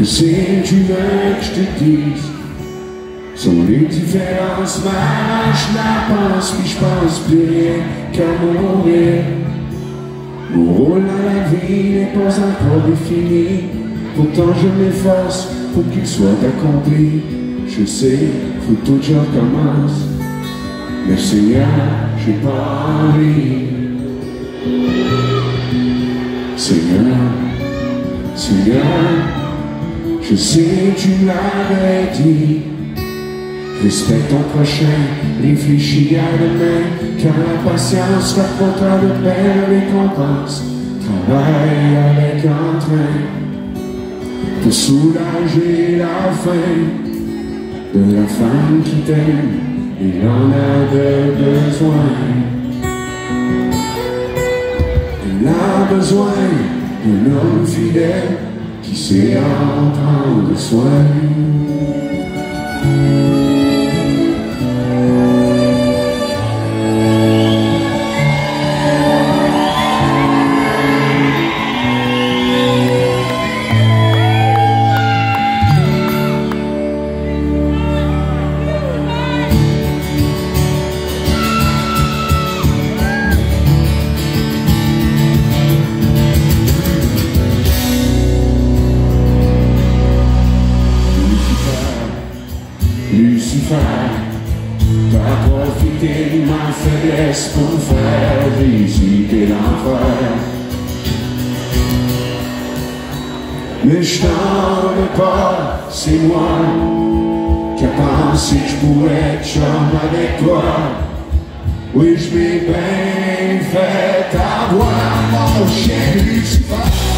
que c'est tu veux que je te dise? Sont les différences, je la pense, puis je pense plus rien qu'à mourir. Mon rôle dans la vie n'est pas encore défini, pourtant je m'efforce pour qu'il soit accompli. Je sais, faut tout que je recommence, mais Seigneur, j'ai pas envie. Seigneur, Seigneur, je sais tu l'avais dit. Respecte ton prochain, réfléchis à demain, car la patience rapportera de belles récompenses. Travaille avec entrain pour soulager la faim de la femme qui t'aime, il en a de besoin. Elle a besoin d'un homme fidèle qui sait en prendre soin. Lucifer, t'as profité de ma faiblesse pour faire visiter l'enfer. Mais je t'en veux pas, c'est moi qui a pensé que je pourrais être chum avec toi. Oui, je m'ai bien fait avoir, mon chien Lucifer.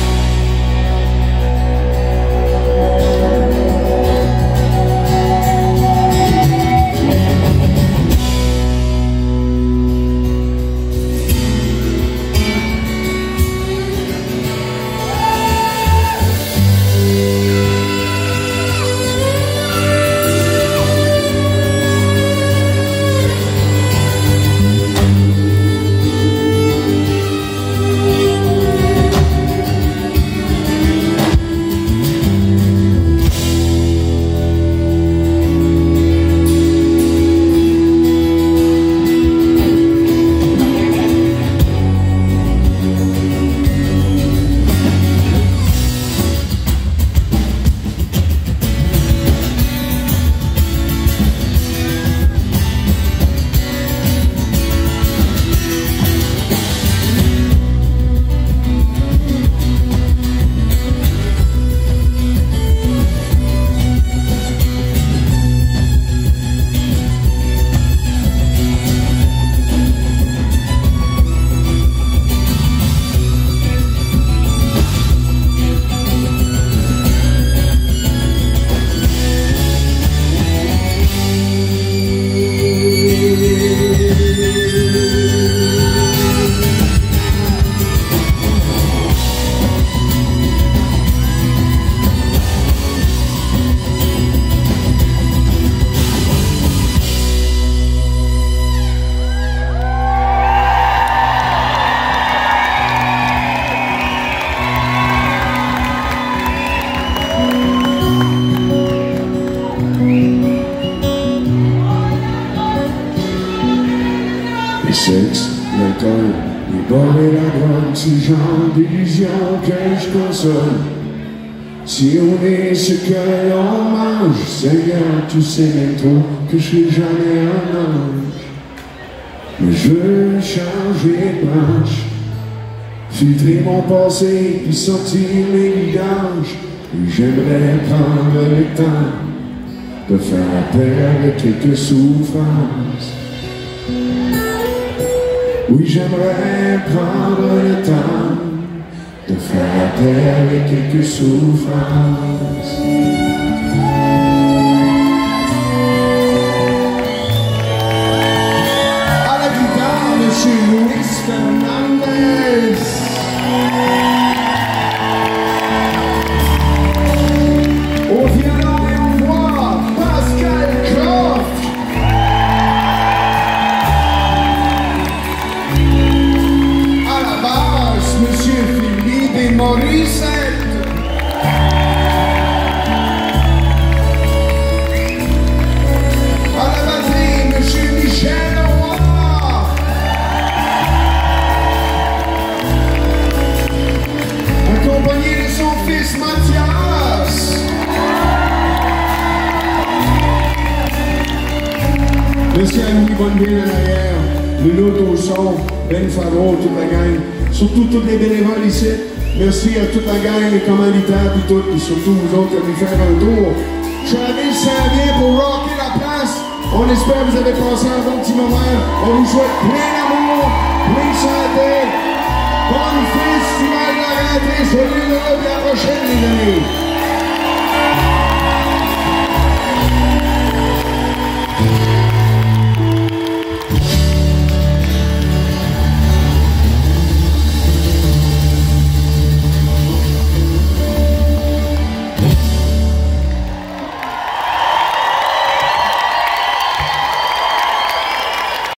Le sexe, l'alcool, les bords et la drogue, c'est le genre d'illusion que je console. Si on est ce que l'on mange, Seigneur, tu sais même trop que je serai jamais un ange. Mais je veux changer de branche, filtrer mon passé, puis sortir mes vidanges. Et j'aimerais prendre le temps de faire la paix avec quelques souffrances. Oui, j'aimerais prendre le temps de faire la paix avec quelques souffrances. À la guitare, Monsieur Luis Fernandez. Au violon et aux voix, Pascal Croft. Monsieur Philippe Morissette. Merci à Louis Bonneville en arrière, le Loto au son, Ben Fadro, toute la gang. Surtout tous les bénévoles ici. Merci à toute la gang, les commanditaires, et surtout vous autres qui venez faire un tour. Travis s'en vient pour rocker la place. On espère que vous avez passé un bon petit moment. On vous souhaite plein d'amour, plein de santé. Bonne festival de la rentrée. Soyez là, et à la prochaine, les amis.